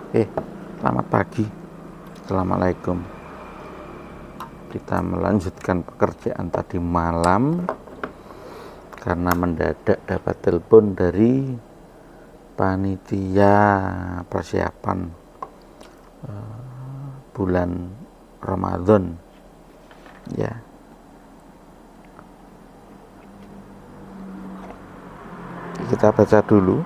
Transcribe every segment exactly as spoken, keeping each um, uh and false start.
Eh, selamat pagi. Assalamualaikum. Kita melanjutkan pekerjaan tadi malam karena mendadak dapat telepon dari panitia persiapan uh, bulan Ramadan. Ya. Kita baca dulu.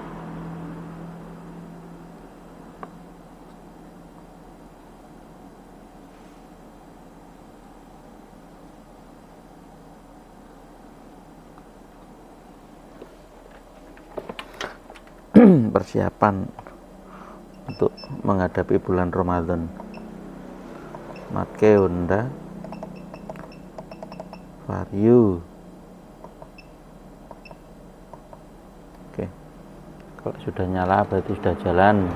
Persiapan untuk menghadapi bulan Ramadan. Matke Honda Vario. Oke, kalau sudah nyala berarti sudah jalan.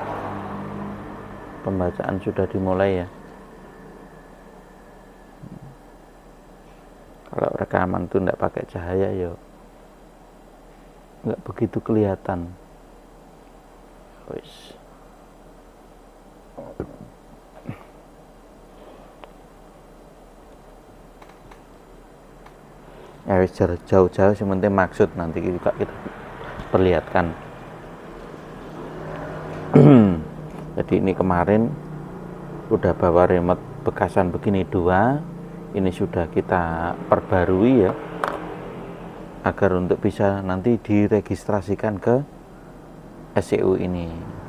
Pembacaan sudah dimulai ya. Kalau rekaman tuh enggak pakai cahaya ya enggak begitu kelihatan. Wis. Ya wis jauh-jauh sih, penting maksud nanti juga kita perlihatkan. Jadi ini kemarin udah bawa remote bekasan begini dua, ini sudah kita perbarui ya, agar untuk bisa nanti diregistrasikan ke S C U ini.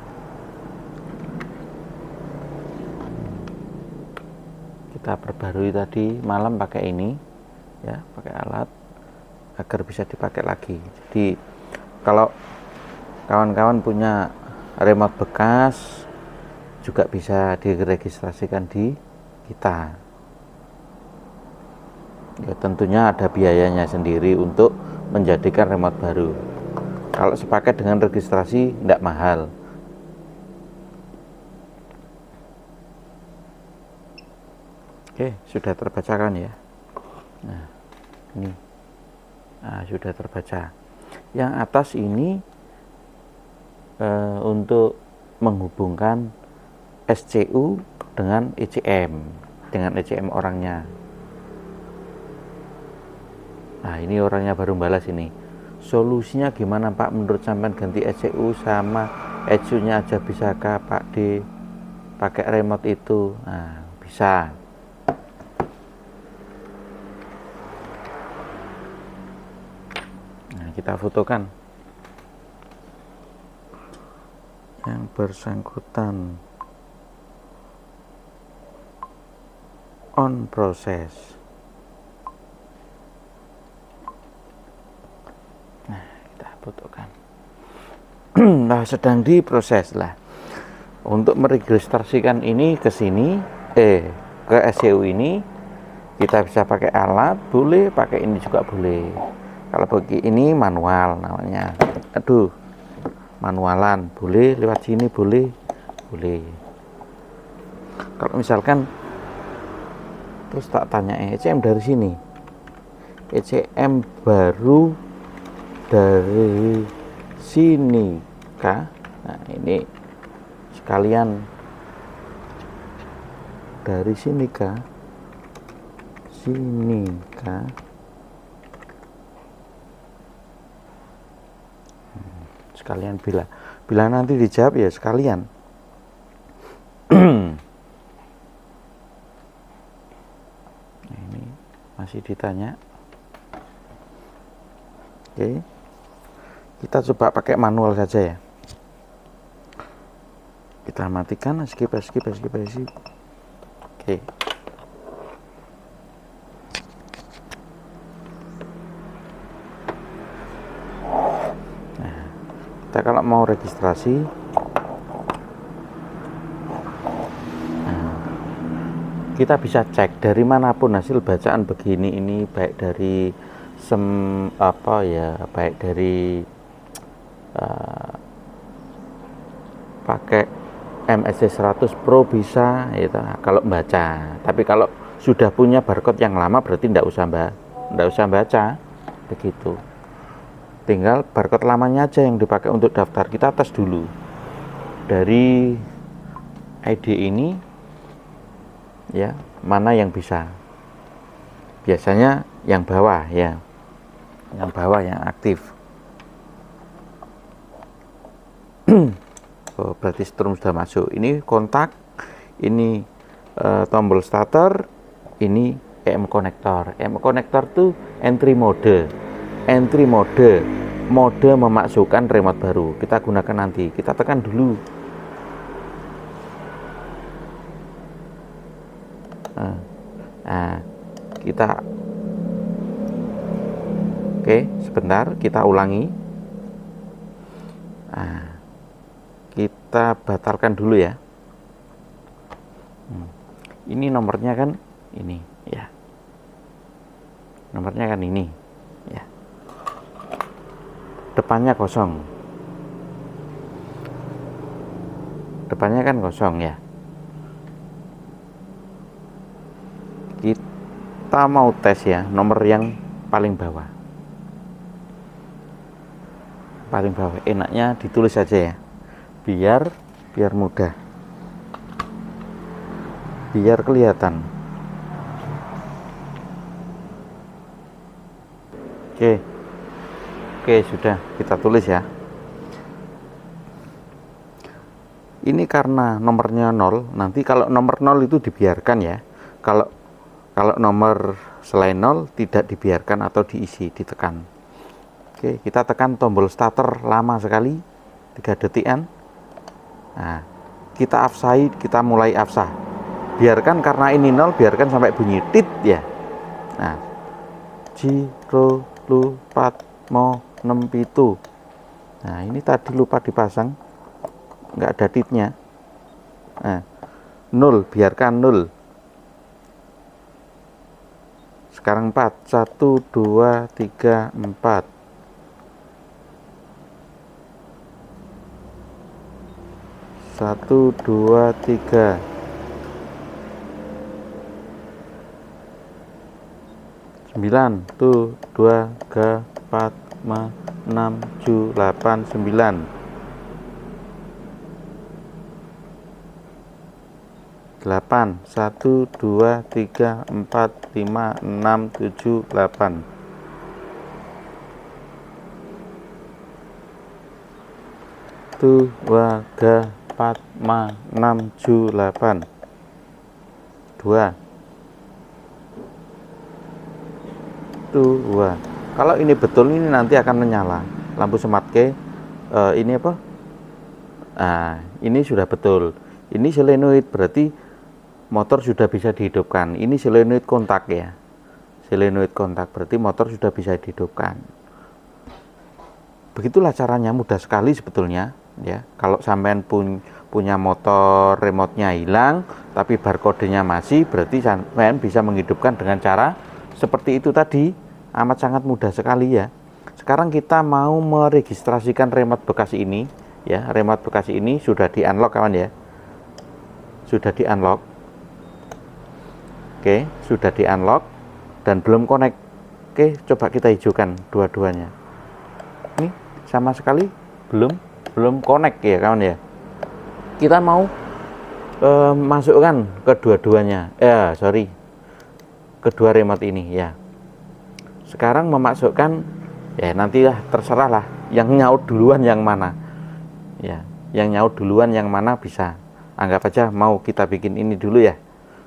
Kita perbarui tadi malam pakai ini ya, pakai alat agar bisa dipakai lagi. Jadi kalau kawan-kawan punya remote bekas juga bisa diregistrasikan di kita. Ya tentunya ada biayanya sendiri untuk menjadikan remote baru. Kalau sepaket dengan registrasi tidak mahal. Oke, sudah terbacakan ya. Nah, ini nah, sudah terbaca. Yang atas ini eh, untuk menghubungkan S C U dengan E C M, dengan E C M orangnya. Nah, ini orangnya baru balas ini. Solusinya gimana Pak, menurut sampean ganti S C U sama S C U nya aja bisakah Pak D pakai remote itu? Nah, bisa. Nah, kita fotokan yang bersangkutan on proses. Fotokan. Nah, sedang diproses lah untuk meregistrasikan ini ke sini, eh ke S C U ini. Kita bisa pakai alat, boleh pakai ini juga boleh. Kalau bagi ini manual namanya, aduh, manualan boleh, lewat sini boleh, boleh. Kalau misalkan terus tak tanya E C M dari sini, E C M baru dari sini kah? Nah, ini sekalian dari sini kah? Sini kah? Hmm, sekalian bila bila nanti dijawab ya sekalian. Nah, ini masih ditanya. Oke. Kita coba pakai manual saja ya. Kita matikan, skip, skip, skip, skip. Oke. Nah, kita kalau mau registrasi, nah, kita bisa cek dari manapun hasil bacaan begini ini, baik dari sem apa ya, baik dari Uh, pakai M S C seratus Pro bisa itu kalau baca. Tapi kalau sudah punya barcode yang lama berarti tidak usah mbak, tidak usah baca begitu. Tinggal barcode lamanya aja yang dipakai untuk daftar. Kita tes dulu dari I D ini ya, mana yang bisa. Biasanya yang bawah ya, yang bawah yang aktif. Oh, berarti strum sudah masuk. Ini kontak, ini uh, tombol starter, ini E M konektor. E M konektor tuh entry mode, entry mode, mode memasukkan remote baru. Kita gunakan nanti. Kita tekan dulu. Nah, nah kita, oke, sebentar kita ulangi. Nah, kita batalkan dulu ya. Hmm. Ini nomornya kan ini ya, nomornya kan ini ya, depannya kosong, depannya kan kosong ya. Kita mau tes ya nomor yang paling bawah, paling bawah enaknya ditulis saja ya, biar biar mudah, biar kelihatan. Oke, oke, sudah kita tulis ya. Ini karena nomornya nol, nanti kalau nomor nol itu dibiarkan ya. Kalau kalau nomor selain nol tidak dibiarkan atau diisi, ditekan. Oke, kita tekan tombol starter lama sekali, tiga detikan. Nah, kita afsai, kita mulai afsah. Biarkan karena ini nol, biarkan sampai bunyi tit ya. Nah, jiro lu pat mo nem pitu. Nah, ini tadi lupa dipasang, nggak ada titnya. Nah, nol, biarkan nol. Sekarang empat, satu, dua, tiga, empat. Satu, dua, tiga. Sembilan, tuh, dua, tiga, empat, lima, enam, tujuh, delapan, sembilan. Delapan, satu, dua, tiga, empat, lima, enam, tujuh, delapan. Tuh, dua, tiga, empat, lima, enam, tujuh, delapan. Dua. Tuh, dua. Kalau ini betul, ini nanti akan menyala lampu smart key. Uh, ini apa? Nah, ini sudah betul. Ini solenoid, berarti motor sudah bisa dihidupkan. Ini solenoid kontak ya, solenoid kontak, berarti motor sudah bisa dihidupkan. Begitulah caranya, mudah sekali sebetulnya ya. Kalau sampean pun punya motor remote-nya hilang tapi barcode-nya masih, berarti sampean bisa menghidupkan dengan cara seperti itu tadi. Amat sangat mudah sekali ya. Sekarang kita mau meregistrasikan remote bekas ini ya. Remote bekas ini sudah di unlock kawan ya, sudah di unlock. Oke, sudah di unlock dan belum connect. Oke, coba kita hijaukan dua-duanya. Ini sama sekali belum belum connect ya kawan ya. Kita mau eh, masukkan kedua-duanya. Ya, sorry, kedua remote ini ya. Sekarang memasukkan ya, nantilah terserah lah yang nyaut duluan yang mana. Ya, yang nyaut duluan yang mana bisa. Anggap aja mau kita bikin ini dulu ya.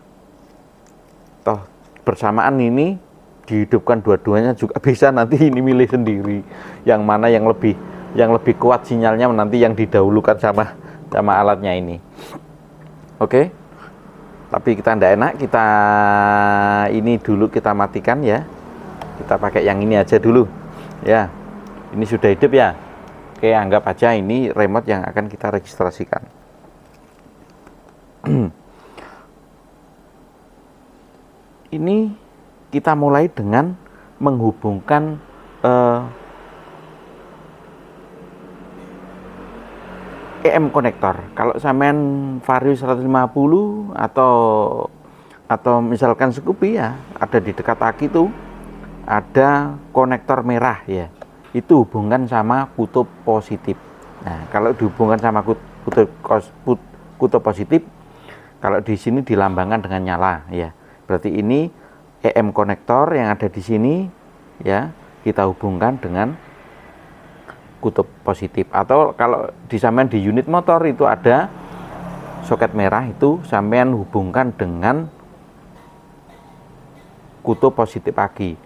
Toh bersamaan ini dihidupkan dua-duanya juga bisa, nanti ini milih sendiri yang mana yang lebih yang lebih kuat sinyalnya, nanti yang didahulukan sama sama alatnya ini. Oke, tapi kita ndak enak, kita ini dulu kita matikan ya, kita pakai yang ini aja dulu ya. Ini sudah hidup ya. Oke, anggap aja ini remote yang akan kita registrasikan. Ini kita mulai dengan menghubungkan eh, E M konektor. Kalau sampean Vario seratus lima puluh atau atau misalkan Scoopy ya, ada di dekat aki itu ada konektor merah ya. Itu hubungan sama kutub positif. Nah, kalau dihubungkan sama kutub, kutub positif, Kalau di sini dilambangkan dengan nyala ya. Berarti ini E M konektor yang ada di sini ya, kita hubungkan dengan kutub positif. Atau kalau disampaikan di unit motor itu ada soket merah, itu sampean hubungkan dengan kutub positif aki.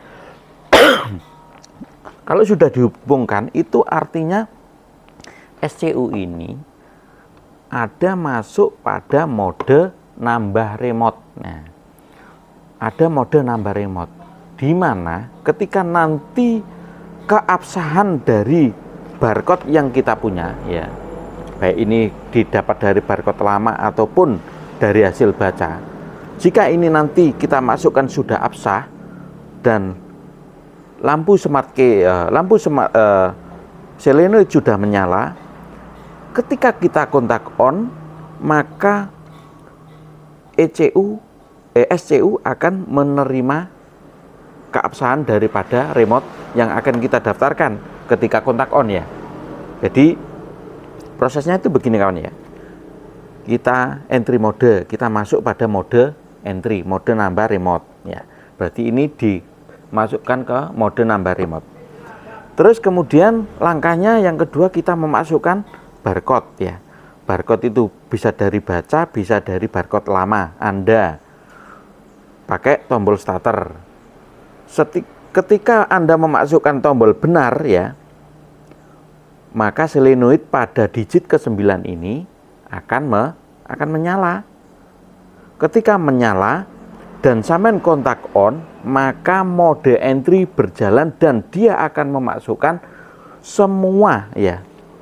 Kalau sudah dihubungkan, itu artinya S C U ini ada masuk pada mode nambah remote. Nah, ada mode nambah remote, di mana ketika nanti keabsahan dari barcode yang kita punya ya, baik ini didapat dari barcode lama ataupun dari hasil baca, jika ini nanti kita masukkan sudah absah dan lampu smart key, uh, lampu smart uh, solenoid sudah menyala, ketika kita kontak on, maka E C U, eh, S C U akan menerima keabsahan daripada remote yang akan kita daftarkan ketika kontak on ya. Jadi prosesnya itu begini kawan ya. Kita entry mode, kita masuk pada mode entry, mode nambah remote ya. Berarti ini dimasukkan ke mode nambah remote. Terus kemudian langkahnya yang kedua, kita memasukkan barcode ya. Barcode itu bisa dari baca, bisa dari barcode lama. Anda pakai tombol starter. Ketika Anda memasukkan tombol benar ya, maka solenoid pada digit ke sembilan ini akan me, akan menyala. Ketika menyala dan sampean kontak on, maka mode entry berjalan dan dia akan memasukkan semua ya,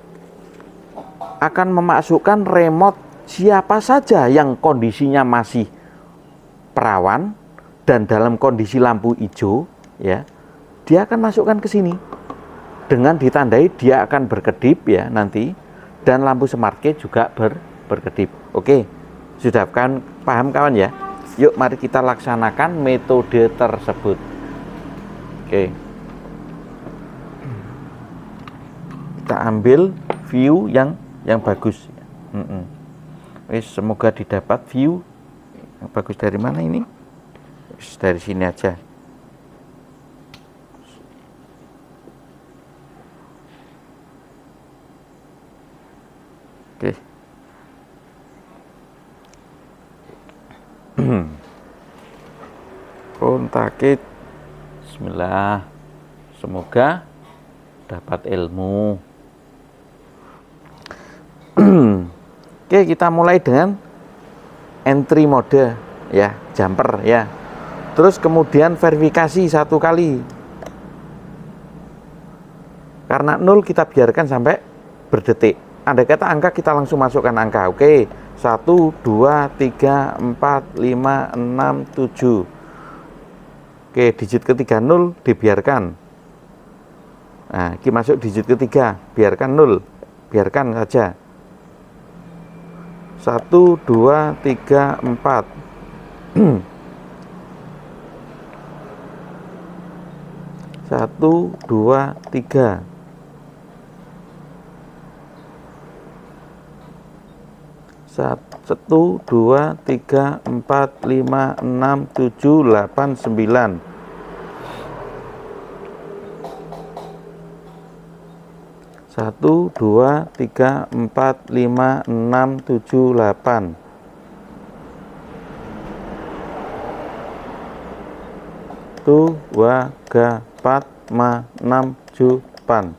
akan memasukkan remote siapa saja yang kondisinya masih perawan dan dalam kondisi lampu hijau ya, dia akan masukkan ke sini dengan ditandai dia akan berkedip ya nanti, dan lampu smart key juga ber, berkedip. Oke, sudah kan paham kawan ya? Yuk mari kita laksanakan metode tersebut. Oke, kita ambil view yang yang bagus. Mm -mm. Wis, semoga didapat view yang bagus. Dari mana ini? Wis, dari sini aja. Oke. Kontakit. Bismillah. Semoga dapat ilmu. Oke, kita mulai dengan entry mode ya, jumper ya. Terus kemudian verifikasi satu kali. Karena nol kita biarkan sampai berdetik. Andai kata angka, kita langsung masukkan angka. Oke, satu, dua, tiga, empat, lima, enam, tujuh. Oke, digit ketiga nol dibiarkan. Nah, kita masuk digit ketiga, biarkan nol. Biarkan saja. Satu, dua, tiga, empat. Satu, dua, tiga. Satu, dua, tiga, empat, lima, enam, tujuh, delapan, sembilan. Satu, dua, tiga, empat, lima, enam, tujuh, delapan. Satu, dua, tiga, empat, lima, enam, tujuh, delapan.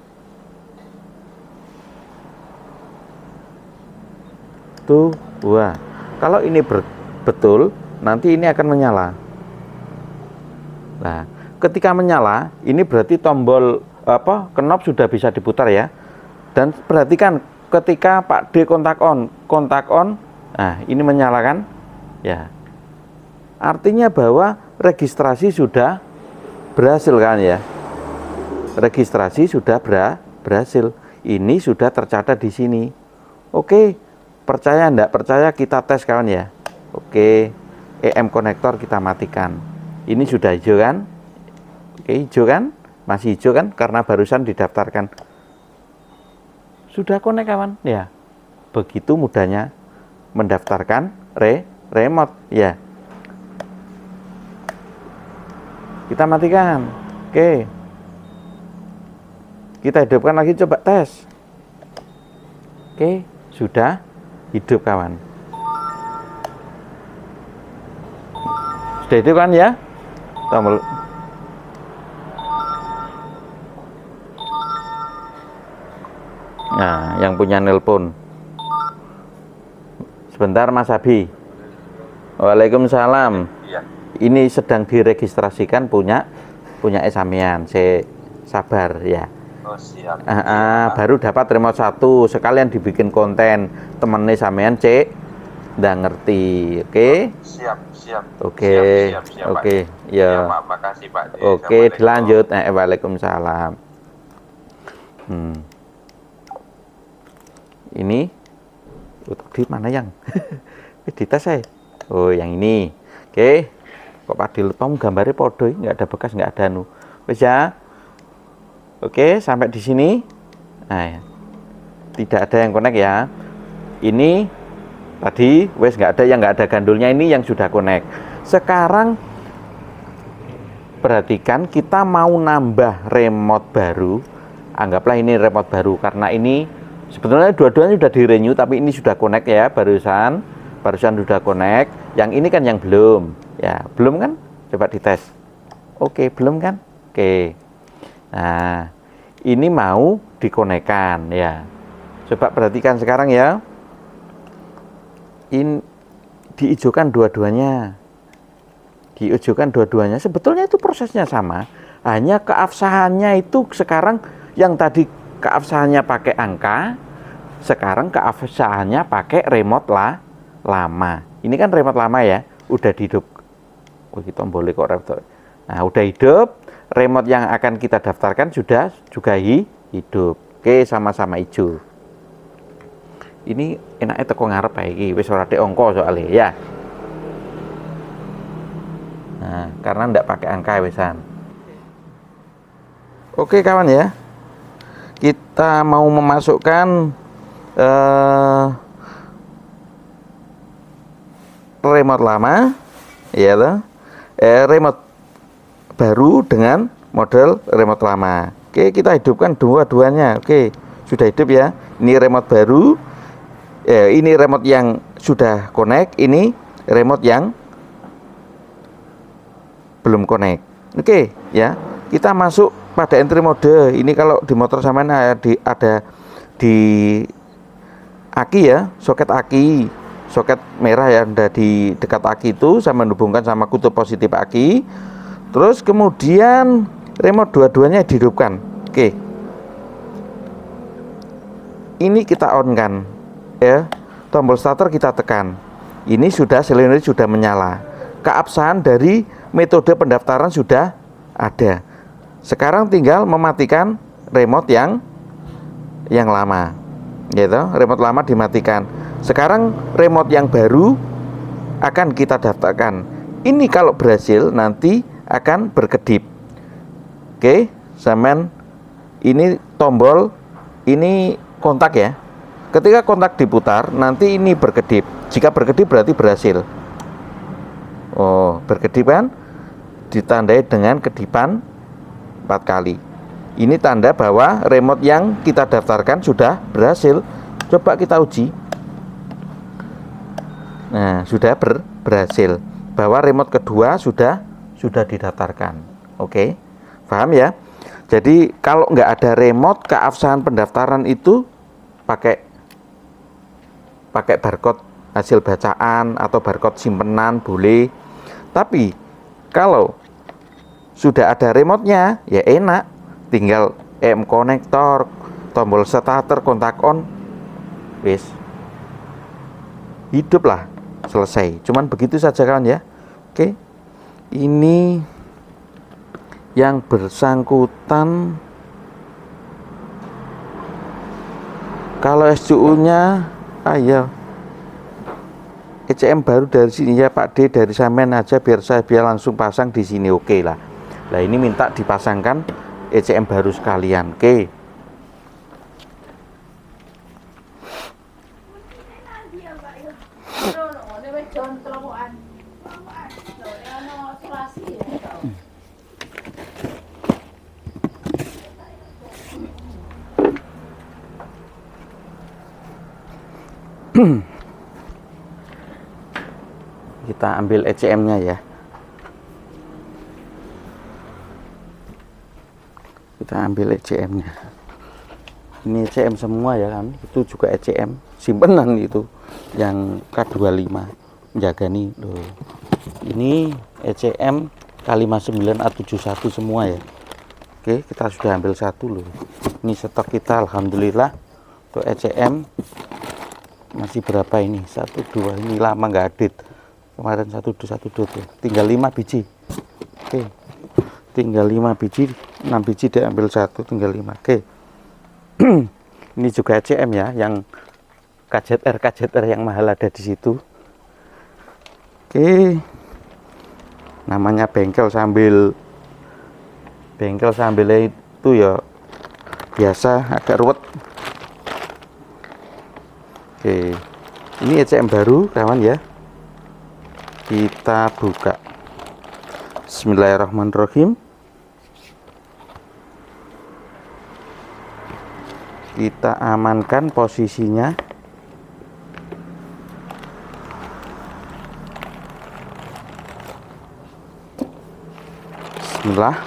Satu, dua. Kalau ini betul, nanti ini akan menyala. Nah, ketika menyala, ini berarti tombol apa knob sudah bisa diputar ya. Dan perhatikan ketika Pak D kontak on, kontak on, nah ini menyalakan ya. Artinya bahwa registrasi sudah berhasil kan ya. Registrasi sudah ber berhasil. Ini sudah tercatat di sini. Oke, percaya enggak percaya kita tes kawan ya. Oke, E M konektor kita matikan. Ini sudah hijau kan? Oke, hijau kan? Masih hijau kan? Karena barusan didaftarkan. Sudah connect kawan ya. Begitu mudahnya mendaftarkan re remote ya. Kita matikan. Oke. Kita hidupkan lagi, coba tes. Oke, sudah hidup kawan. Sudah hidup kan ya? Tombol. Nah, yang punya nelpon. Sebentar Mas Abi. Waalaikumsalam. Ini sedang diregistrasikan punya punya sampean. Saya sabar ya. Oh, siap. Uh, uh, baru dapat remote satu, sekalian dibikin konten temennya sampean cek nggak ngerti. Oke? Okay? Siap, siap. Oke. Okay. Oke, okay. Ya. Ya, Pak. Makasih, Pak. Oke, okay, dilanjut. Eh, waalaikumsalam. Hmm. Ini oh, tadi mana yang di tas saya? Oh, yang ini. Oke. Okay. Kok Padil Pom gambarnya podo, nggak ada bekas, nggak ada nu. Wes ya. Oke, sampai di sini. Nah, ya. Tidak ada yang connect ya. Ini tadi wes nggak ada, yang nggak ada gandulnya, ini yang sudah connect. Sekarang perhatikan, kita mau nambah remote baru. Anggaplah ini remote baru karena ini sebetulnya dua-duanya sudah di renew, tapi ini sudah connect ya, barusan barusan sudah connect. Yang ini kan yang belum. Ya, belum kan? Coba dites. Oke, belum kan? Oke. Nah, ini mau dikonekkan ya. Coba perhatikan sekarang ya. Ini diijokan dua-duanya. Diijokan dua-duanya. Sebetulnya itu prosesnya sama. Hanya keabsahannya itu sekarang yang tadi keabsahannya pakai angka, sekarang keabsahannya pakai remote lah lama. Ini kan remote lama ya, udah dihidup. Oh, kita boleh kok remote. Nah, udah hidup, remote yang akan kita daftarkan sudah juga hidup. Oke, sama-sama hijau. Ini enaknya teko ngarep ya iki, wis ora tek angka soalnya ya. Nah, karena ndak pakai angka wesan. Oke kawan ya. Kita mau memasukkan uh, remote lama ya toh. Eh, remote baru dengan model remote lama. Oke, kita hidupkan dua-duanya. Oke, sudah hidup ya. Ini remote baru. Eh, ini remote yang sudah connect. Ini remote yang belum connect. Oke, ya. Kita masuk pada entry mode. Ini kalau di motor sama ada di, ada di aki ya, soket aki. Soket merah yang ada di dekat aki itu saya menghubungkan sama kutub positif aki. Terus kemudian remote dua-duanya dihidupkan. Oke. Ini kita on kan ya. Tombol starter kita tekan. Ini sudah silinder sudah menyala. Keabsahan dari metode pendaftaran sudah ada. Sekarang tinggal mematikan remote yang yang lama. Gitu, remote lama dimatikan. Sekarang remote yang baru akan kita daftarkan. Ini kalau berhasil nanti akan berkedip. Oke, samen ini tombol, ini kontak ya. Ketika kontak diputar, nanti ini berkedip. Jika berkedip berarti berhasil. Oh, berkedip kan? Ditandai dengan kedipan empat kali. Ini tanda bahwa remote yang kita daftarkan sudah berhasil. Coba kita uji. Nah, sudah ber, berhasil bahwa remote kedua sudah sudah didaftarkan. Oke, paham ya? Jadi kalau nggak ada remote, keabsahan pendaftaran itu pakai pakai barcode hasil bacaan atau barcode simpenan boleh. Tapi kalau sudah ada remote-nya, ya enak, tinggal E M konektor, tombol starter, kontak on, wis hiduplah. Selesai. Cuman begitu saja kawan ya. Oke. Ini yang bersangkutan kalau S C U-nya ayo E C M baru dari sini ya Pak D, dari Samen aja biar saya biar langsung pasang di sini. Oke lah. Nah, ini minta dipasangkan E C M baru sekalian. Oke. Kita ambil E C M-nya ya. Kita ambil E C M-nya. Ini E C M semua ya kan. Itu juga E C M simpenan itu yang K dua puluh lima jaga nih loh. Ini E C M K lima puluh sembilan A tujuh puluh satu semua ya. Oke, kita sudah ambil satu loh. Ini stok kita alhamdulillah. Untuk E C M masih berapa ini? Satu dua, ini lama nggak update. Kemarin satu dua satu dua tuh. Tinggal lima biji. Oke. Tinggal lima biji, enam biji diambil satu, tinggal lima. Oke. Ini juga E C M ya, yang K Z R K Z R yang mahal ada di situ. Oke. Namanya bengkel sambil bengkel sambil itu ya biasa agak ruwet. Oke, ini E C M baru kawan ya. Kita buka. Bismillahirrahmanirrahim. Kita amankan posisinya. Bismillah.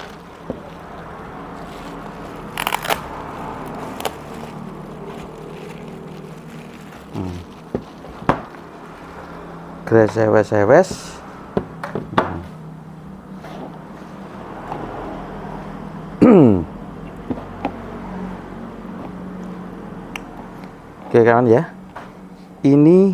Hmm. Gresewes-sewes. Hmm. Oke kawan ya, ini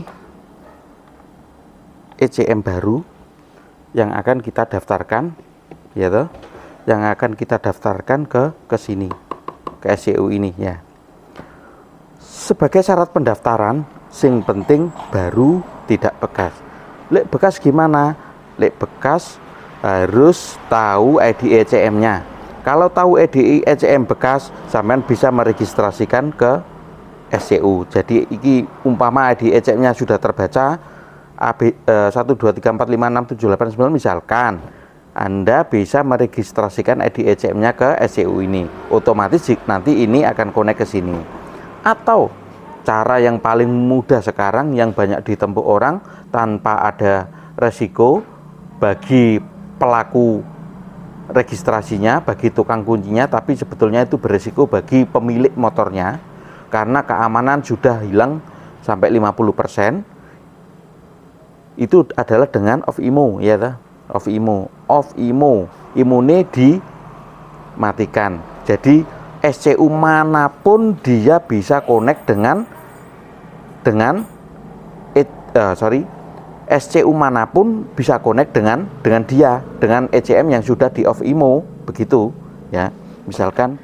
E C M baru yang akan kita daftarkan, ya toh, yang akan kita daftarkan ke ke sini, ke S C U ini ya. Sebagai syarat pendaftaran, sing penting baru tidak bekas. Lek bekas gimana? Lek bekas harus tahu I D E C M-nya. Kalau tahu I D E C M bekas, sampean bisa meregistrasikan ke S C U. Jadi iki umpama I D E C M-nya sudah terbaca A B eh, satu dua tiga empat lima enam tujuh delapan sembilan misalkan, Anda bisa meregistrasikan I D E C M-nya ke S C U ini. Otomatis nanti ini akan connect ke sini. Atau cara yang paling mudah sekarang yang banyak ditempuh orang tanpa ada resiko bagi pelaku registrasinya, bagi tukang kuncinya, tapi sebetulnya itu beresiko bagi pemilik motornya karena keamanan sudah hilang sampai lima puluh persen. Itu adalah dengan off I M O ya ta? Off I M O, off I M O, imune dimatikan. Jadi S C U manapun dia bisa connect dengan dengan it, uh, sorry S C U manapun bisa connect dengan dengan dia, dengan E C M yang sudah di off I M O, begitu ya. Misalkan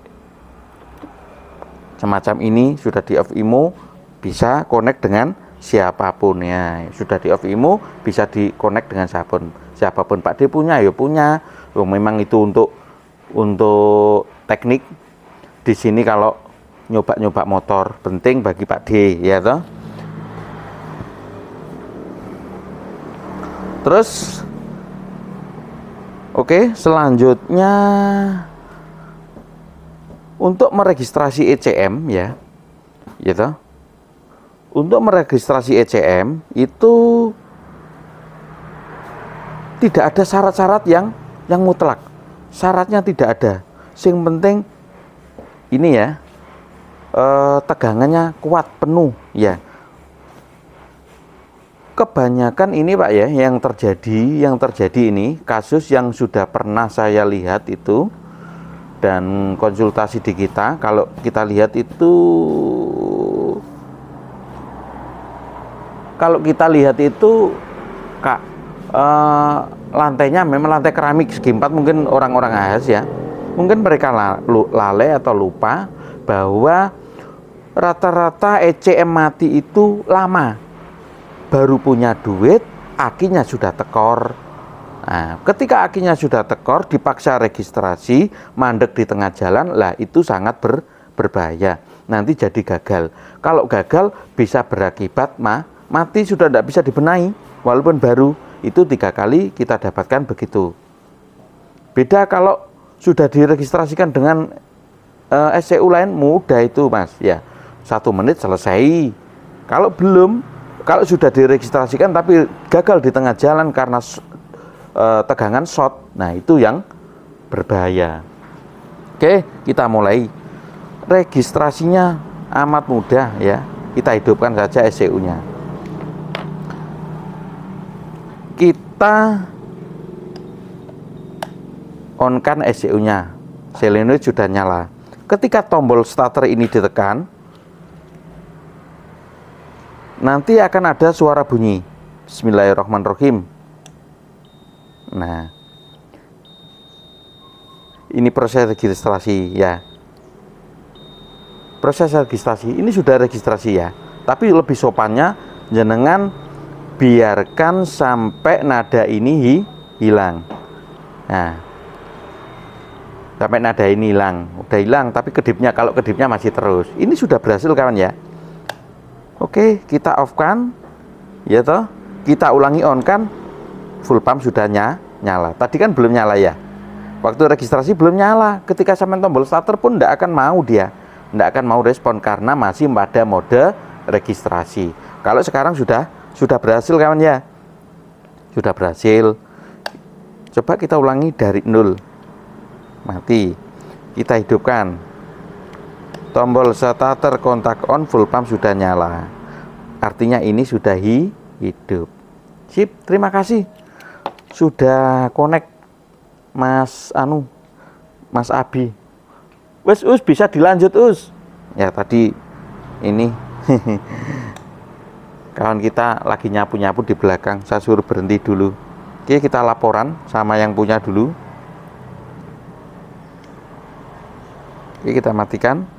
semacam ini sudah di off I M O, bisa connect dengan siapapun ya. Sudah di off I M O bisa di connect dengan siapapun. Siapapun Pak D punya ya punya. Oh, memang itu untuk untuk teknik. Di sini kalau nyoba-nyoba motor penting bagi Pak D ya toh. Terus oke, okay, selanjutnya untuk meregistrasi E C M ya, gitu. Untuk meregistrasi E C M itu tidak ada syarat-syarat yang yang mutlak. Syaratnya tidak ada. Yang penting ini ya, eh, tegangannya kuat penuh ya. Kebanyakan ini Pak ya yang terjadi, yang terjadi ini kasus yang sudah pernah saya lihat itu dan konsultasi di kita. Kalau kita lihat itu, kalau kita lihat itu Kak, eh, lantainya memang lantai keramik segi empat, mungkin orang-orang A S ya, mungkin mereka lalai atau lupa bahwa rata-rata E C M mati itu lama. Baru punya duit, akinya sudah tekor. Nah, ketika akinya sudah tekor, dipaksa registrasi, mandek di tengah jalan, lah itu sangat ber, berbahaya. Nanti jadi gagal. Kalau gagal bisa berakibat ma, mati, sudah tidak bisa dibenahi, walaupun baru, itu tiga kali kita dapatkan begitu. Beda kalau sudah diregistrasikan dengan uh, S C U lain, mudah itu mas, ya satu menit selesai. Kalau belum, kalau sudah diregistrasikan tapi gagal di tengah jalan karena uh, tegangan short, nah itu yang berbahaya. Oke, kita mulai. Registrasinya amat mudah ya, kita hidupkan saja S C U-nya. Kita on-kan S C U-nya, solenoid sudah nyala. Ketika tombol starter ini ditekan, nanti akan ada suara bunyi Bismillahirrahmanirrahim. Nah, ini proses registrasi ya. Proses registrasi ini sudah registrasi ya, tapi lebih sopannya jenengan biarkan sampai nada ini hilang. Nah, sampai nada ini hilang, udah hilang, tapi kedipnya, kalau kedipnya masih terus, ini sudah berhasil kawan ya. Oke, kita off kan, ya toh, kita ulangi on kan, full pump sudah nyala. Tadi kan belum nyala ya, waktu registrasi belum nyala. Ketika sampai tombol starter pun tidak akan mau dia, tidak akan mau respon karena masih pada mode registrasi. Kalau sekarang sudah sudah berhasil kawan ya, sudah berhasil. Coba kita ulangi dari nol, mati, kita hidupkan tombol starter, kontak on, full pump sudah nyala, artinya ini sudah hi hidup. Sip, terima kasih sudah connect Mas Anu, Mas Abi. Wes us bisa dilanjut us ya. Tadi ini kawan kita lagi nyapu-nyapu di belakang, saya suruh berhenti dulu. Oke, kita laporan sama yang punya dulu. Oke, kita matikan.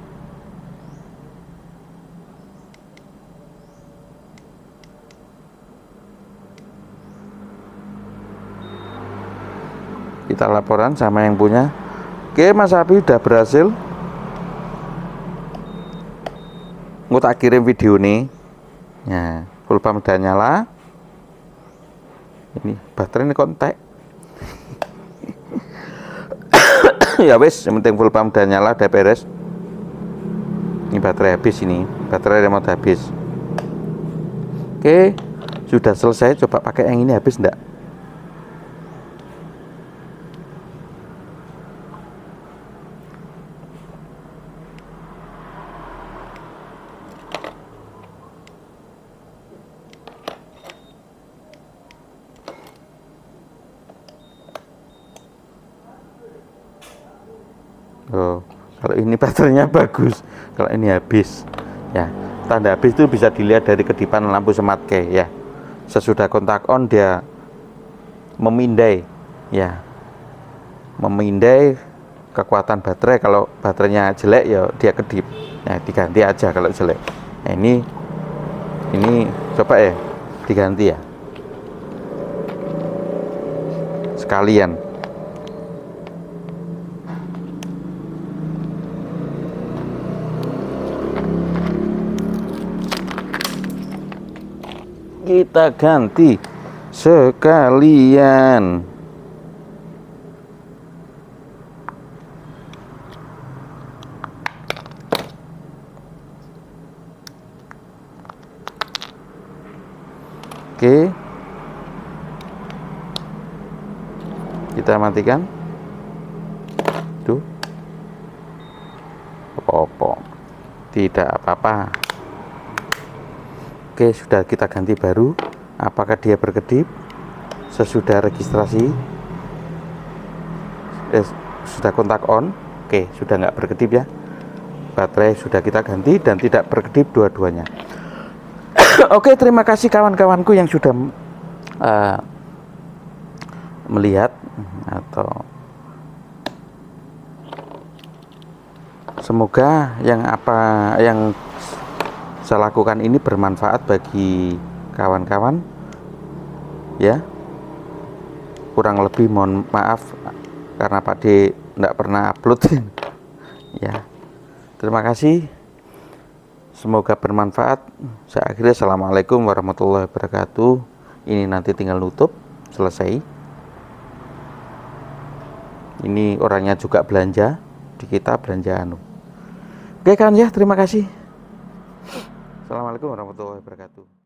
Kita laporan sama yang punya. Oke, Mas Abi udah berhasil. Mau tak kirim video nih. Ya, full pump udah nyala. Ini baterai ini kontak. Ya wes, yang penting full pump udah nyala, udah beres. Ini baterai habis, ini baterai remote habis. Oke, sudah selesai. Coba pakai yang ini, habis enggak? Oh, kalau ini baterainya bagus, kalau ini habis ya. Tanda habis itu bisa dilihat dari kedipan lampu smart key ya. Sesudah kontak on dia memindai ya, memindai kekuatan baterai. Kalau baterainya jelek ya dia kedip ya, diganti aja kalau jelek. Nah, ini ini coba ya diganti ya sekalian. Kita ganti sekalian. Oke, kita matikan. Tuh, apa-apa, tidak apa-apa. Oke, sudah kita ganti baru. Apakah dia berkedip sesudah registrasi? Eh, sudah kontak on. Oke, sudah nggak berkedip ya. Baterai sudah kita ganti dan tidak berkedip dua-duanya. Oke, terima kasih kawan-kawanku yang sudah uh, melihat atau semoga yang apa yang saya lakukan ini bermanfaat bagi kawan-kawan ya. Kurang lebih mohon maaf karena Pak D tidak pernah upload ya. Terima kasih, Semoga bermanfaat. Saya akhiri, assalamualaikum warahmatullahi wabarakatuh. Ini nanti tinggal nutup, selesai. Ini orangnya juga belanja di kita, belanja anu. Oke kan ya, terima kasih. Assalamualaikum warahmatullahi wabarakatuh.